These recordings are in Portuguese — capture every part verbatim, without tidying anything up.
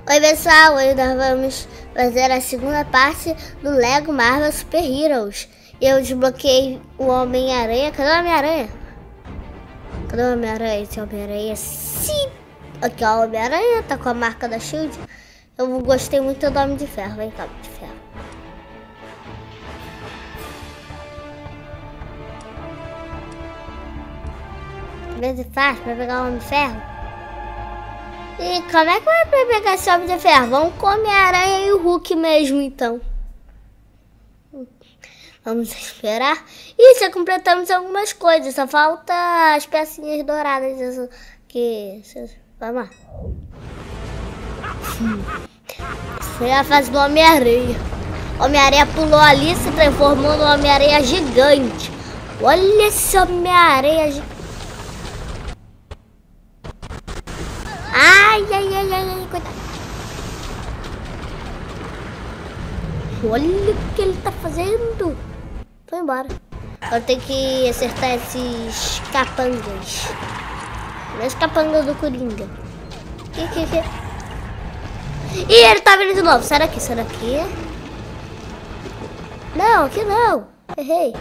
Oi pessoal, hoje nós vamos fazer a segunda parte do Lego Marvel Super Heroes. Eu desbloqueei o Homem-Aranha. Cadê o Homem-Aranha? Cadê o Homem-Aranha? Esse Homem-Aranha, sim! Aqui ó, o Homem-Aranha tá com a marca da Shield. Eu gostei muito do Homem de Ferro. Vem cá, Homem de Ferro. Vê se faz pra pegar o Homem de Ferro. E como é que vai pra pegar esse Homem de Ferro? Vamos com o Homem-Aranha e o Hulk mesmo, então. Vamos esperar. E já completamos algumas coisas. Só falta as pecinhas douradas. Que... Vamos lá. Essa é a fase do Homem-Aranha. O Homem-Aranha pulou ali, se transformou no Homem-Aranha gigante. Olha esse Homem-Aranha gigante. Ai, ai, ai, ai, ai, coitado. Olha o que ele tá fazendo. Foi embora. Agora tem que acertar esses capangas. Os capangas do Coringa. Que, que, que? Ih, ele tá vindo de novo. Sai daqui, sai daqui. Não, aqui não. Errei.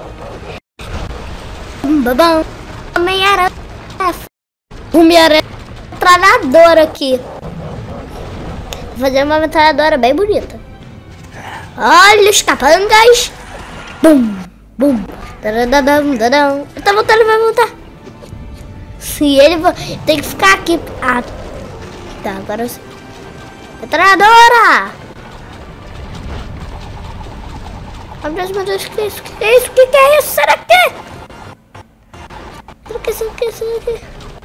Babão. Homem-Aranha. Homem-Aranha. Metralhadora aqui. Vou fazer uma metralhadora bem bonita. Olha os capangas. Bum, bum. Dadadadam, dadam. Ele tá voltando, ele vai voltar. Se ele vai... Tem que ficar aqui. Ah, tá, agora sim. Metralhadora. Oh, meu Deus, meu Deus, que é isso? Que é isso? Que que é isso? Será que? Será que isso aqui? Isso aqui?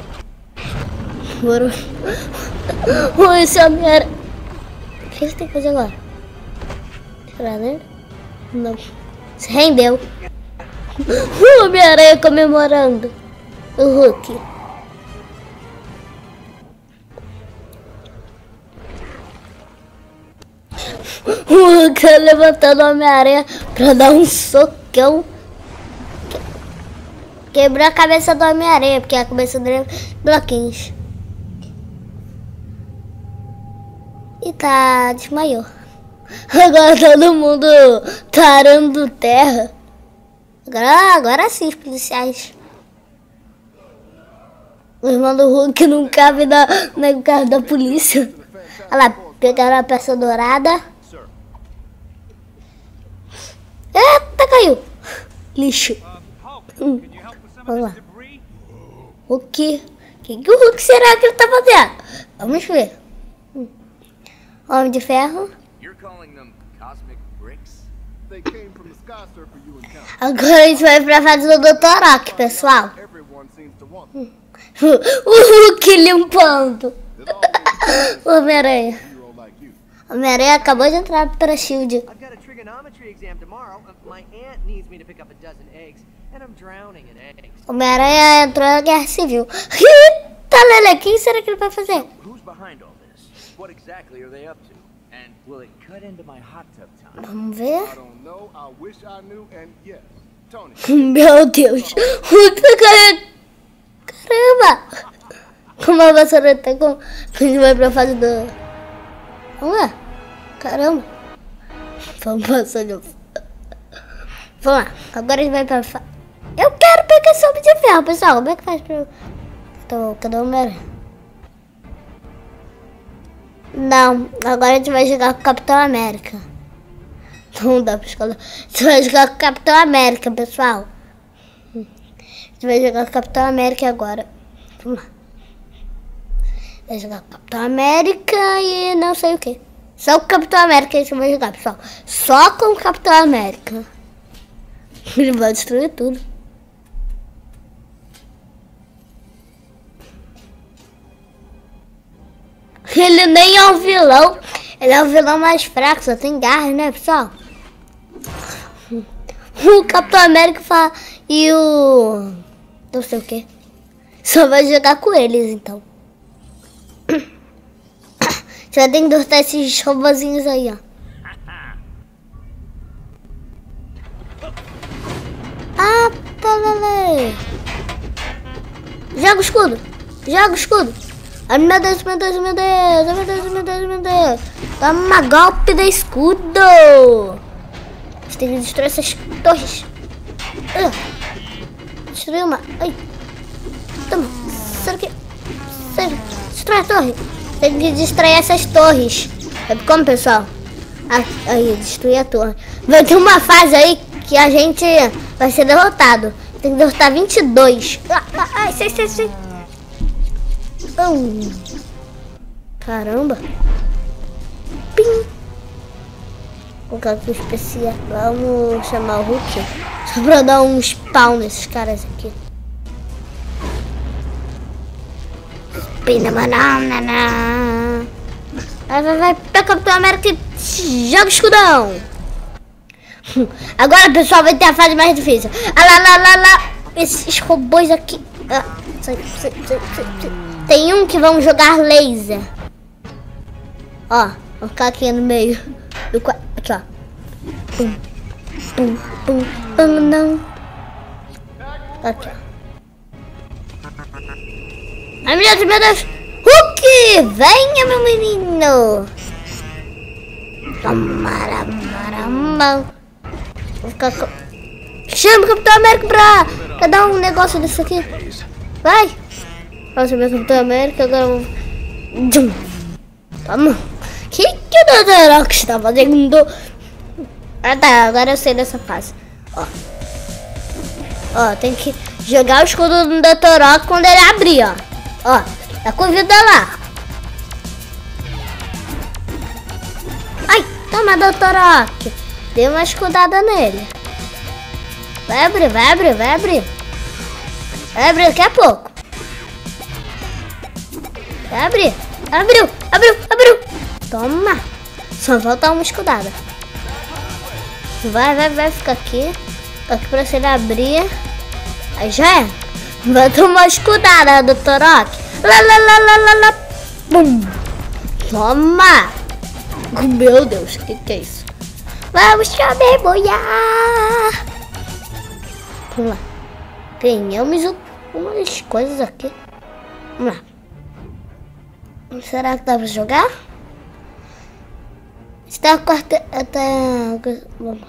Bora. Oi, esse Homem-Aranha. O que ele tem que fazer agora? Será, né? Não. Se rendeu. O Homem-Aranha comemorando. O Hulk. O Hulk levantando o Homem-Aranha pra dar um socão. Quebrou a cabeça do Homem-Aranha, porque a cabeça dele é bloquinhos. E tá, desmaiou. Agora todo mundo tarando terra. Agora, agora sim, os policiais. O irmão do Hulk não cabe na, no carro da polícia. Olha lá, pegaram a peça dourada. Eita, caiu. Lixo. Hum. Vamos lá. O que? O que, que o Hulk será que ele tá fazendo? Vamos ver. Hum. Homem de Ferro. Agora a gente vai pra fase do doutor Rock, pessoal. Hum. O Hulk limpando. O Homem-Aranha. O Homem-Aranha acabou de entrar pra Shield. O Homem-Aranha entrou na Guerra Civil. Eita, Lele, quem será que ele vai fazer? Vamos ver. Meu Deus. Caramba. Como a vassoura tá com... A gente vai pra fase do... Vamos lá. Caramba. Vamos passar de... Vamos lá. Agora a gente vai pra fase... Eu quero pegar esse Homem de Ferro, pessoal. Como é que faz pra... Tô... Cadê o Homem-Aranha? Não. Agora a gente vai jogar com o Capitão América. Não dá pra escolher. A gente vai jogar com o Capitão América, pessoal. A gente vai jogar com o Capitão América agora. Vamos lá. Vai jogar com o Capitão América e não sei o que. Só com o Capitão América a gente vai jogar, pessoal. Só com o Capitão América. Ele vai destruir tudo. Ele nem é um vilão. Ele é o vilão mais fraco, só tem garras, né, pessoal? O Capitão América fala... E o... Não sei o que. Só vai jogar com eles, então. Você vai ter que derrotar esses robozinhos aí, ó. Ah, tá, lele. Joga o escudo. Joga o escudo. Ai, meu Deus, meu Deus, meu Deus, meu Deus, meu Deus, meu Deus. nele. Toma golpe de escudo. Você tem que destruir essas torres. Uh, destruiu uma. Ai. Toma. Será que... Será? Destrói a torre. Tem que destruir essas torres. Sabe como, pessoal? Ah, aí, destruir a torre. Vai ter uma fase aí que a gente vai ser derrotado. Tem que derrotar vinte e dois. Ah, ah, ai, sei, sei, sei. Hum. Caramba. Pim. Vou colocar aqui o especial. Vamos chamar o Hulk. Só pra dar um spawn nesses caras aqui. Pina banana. Vai, vai, vai. Pega o Capitão América e joga o escudão. Agora, pessoal, vai ter a fase mais difícil. Ah, lá, lá, lá, lá. Esses robôs aqui. Ah, sai, sai, sai, sai. Tem um que vão jogar laser. Ó, vou ficar aqui no meio do quadro. Aqui, ó. Pum, pum, pum, pum, não. Aqui, ó. Ai, meu Deus, meu Deus. Hulk, venha, meu menino. Tomara, maramba. Vou ficar com... Chama o Capitão América pra, pra dar um negócio desse aqui. Vai. Vamos ver o Capitão América, agora eu vou... Toma. O que, que o doutor Rock está fazendo? Ah tá, agora eu sei dessa fase. Ó. Ó, tem que jogar o escudo do doutor Rock quando ele abrir, ó. Ó, tá com vida lá. Ai, toma, doutor Rock. Deu uma escudada nele. Vai abrir, vai abrir, vai abrir. Vai abrir daqui a pouco. Vai abrir. Abriu, abriu, abriu. Toma. Só falta uma escudada. Vai, vai, vai ficar aqui. Aqui pra você abrir. Aí já é. Vai tomar escudada, doutor Rock. Lá, lá, lá, lá, lá, lá. Bum. Toma. Meu Deus, o que, que é isso? Vamos sobrevoar. Vamos lá. Ganhamos umas coisas aqui. Vamos lá. Será que dá pra jogar? Está a quarta... Até... Vamos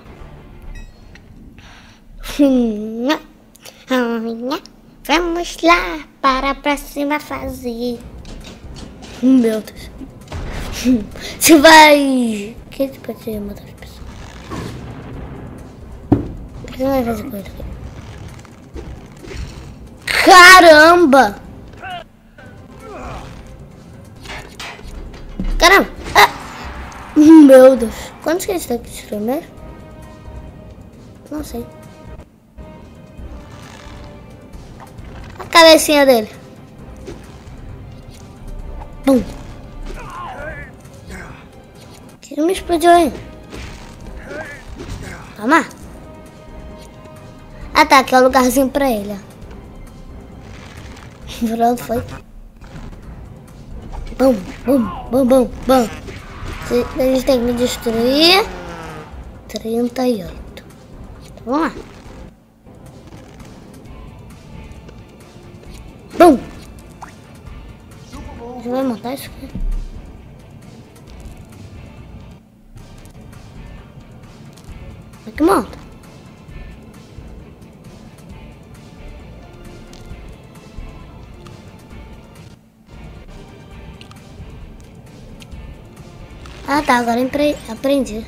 Vamos lá para a próxima fase. Meu Deus. Você vai... O que você pode matar as pessoas? O que você vai fazer com ele? Caramba! Caramba! Ah. Meu Deus! Quantos que eles têm que destruir mesmo? Não sei. A cabecinha dele. Bum! Que não me explodiu ainda. Toma! Ah tá, aqui é o lugarzinho pra ele, ó. Pronto, foi. Bum, bum, bum, bum, bum. Eles têm que me destruir. trinta e oito. Então, vamos lá. Bum. A gente vai montar isso aqui. Como é que monta? Ah tá, agora aprendi.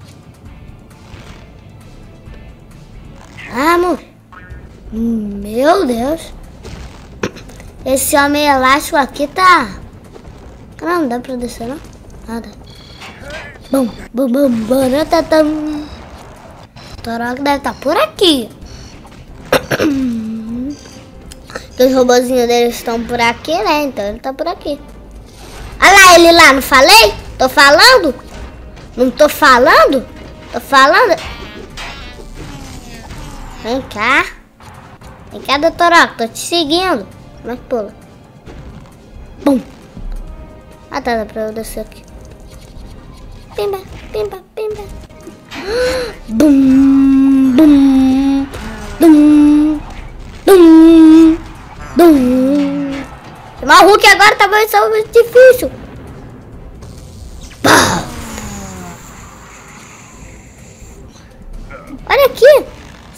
Vamos! Meu Deus! Esse homem elástico aqui tá... Não, não dá pra descer não? Nada. Bum, bum, bum, bum, tatam. O Torok deve estar por aqui. Os robozinhos deles estão por aqui, né? Então ele tá por aqui. Olha lá ele lá, não falei? Tô falando? Não tô falando? Tô falando? Vem cá. Vem cá, doutor Rock. Tô te seguindo. Como é que pula? Bum. Ah, tá. Dá pra eu descer aqui. Pimba, pimba, pimba. Bum, bum, bum, bum, bum. Chamar o Hulk agora tá muito difícil. Pá!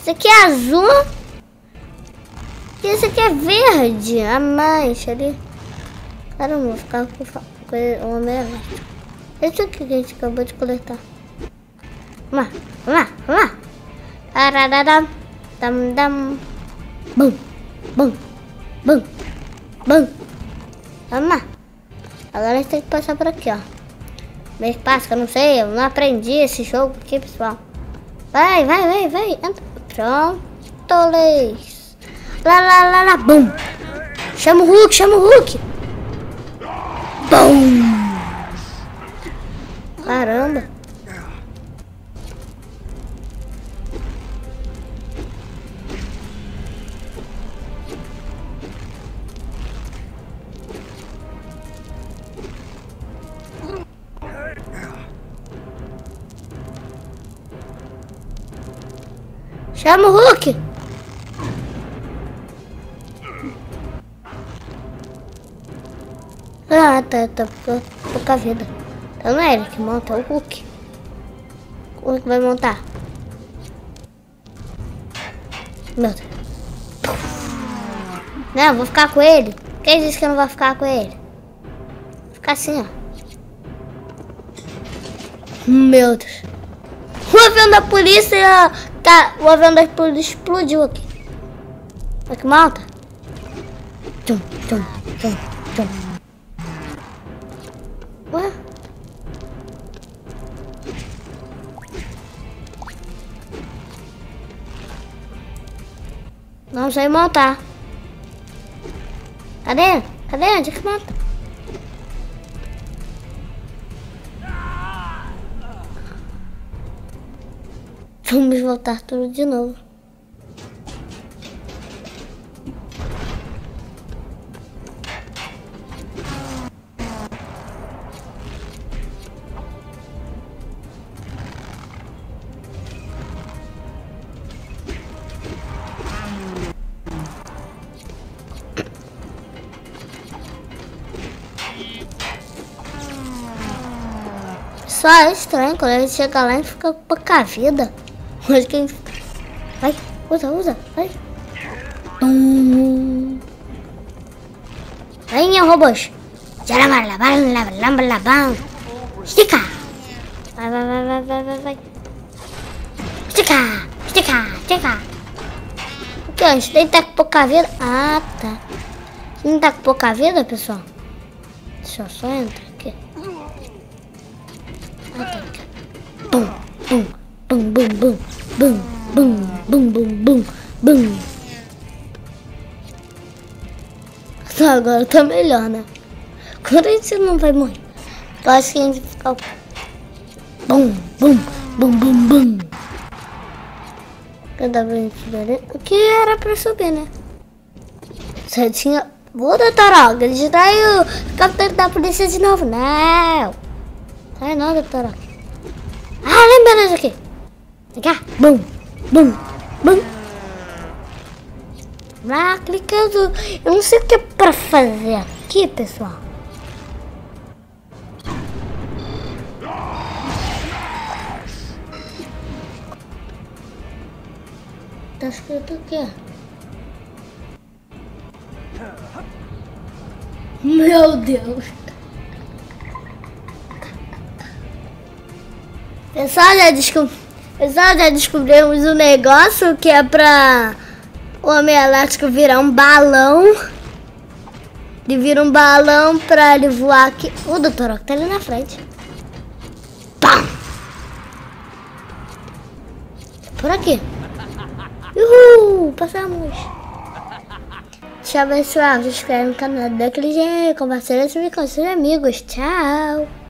Esse aqui é azul. E esse aqui é verde. A mais ali. Caramba, vou ficar com, com o homem elétrico. Esse aqui que a gente acabou de coletar. Vamos lá, vamos lá, vamos lá. Taradadam, dam, dam. Bum, bum, bum, bum. Vamos lá. Agora a gente tem que passar por aqui, ó. Meio que passa, que eu não sei, eu não aprendi esse jogo aqui, pessoal. Vai, vai, vai, vai. Entra. Pronto, leis. Lá, lá, lá, lá, bum. Chama o Hulk, chama o Hulk. Bum. Caramba. Chama o Hulk. Ah, tá, tá, pouca, pouca vida. Então não é ele que monta, é o Hulk. O Hulk vai montar. Meu Deus. Não, vou ficar com ele. Quem disse que eu não vou ficar com ele? Vou ficar assim, ó. Meu Deus. O avião da polícia... Tá, o avião da polícia explodiu aqui. Olha que malta. Tchum, tchum, tchum, tchum. Ué? Não sei montar. Cadê? Cadê? Onde é que monta? Vamos voltar tudo de novo. Só é estranho quando a gente chega lá e fica com pouca vida. Mas quem... Vai, usa, usa, vai. Hum. Vai, meu robôs. Estica. Vai, vai, vai, vai, vai, vai, vai. Estica, estica, estica. O que? A gente tem que estar com pouca vida. Ah, tá. Você não tá com pouca vida, pessoal? Deixa eu só entrar aqui. Ah, tá aqui. Bum, bum. Bum, bum, bum, bum, bum, bum, bum, bum, bum. Só agora tá melhor, né? Agora a gente não vai morrer. Eu acho que a gente fica... Bum, bum, bum, bum, bum. Cadê pra gente ver? O que era pra subir, né? Só tinha... Vou da taroga, ele distraiu o capitão da polícia de novo. Não! Sai não, doutora. Ah, lembra disso aqui. Vem cá, bum, bum, bum. Lá, clicando. Eu não sei o que é pra fazer aqui, pessoal. Tá escrito o quê? Meu Deus. Pessoal, já descobriu. Pessoal, já descobrimos um negócio que é pra o homem elétrico virar um balão. Ele vira um balão pra ele voar aqui. O doutor Octo tá ali na frente. Pam! Por aqui. Uhul! Passamos. Tchau, pessoal. Se inscreve no canal daquele jeito. Compartilha esse vídeo com seus amigos. Tchau!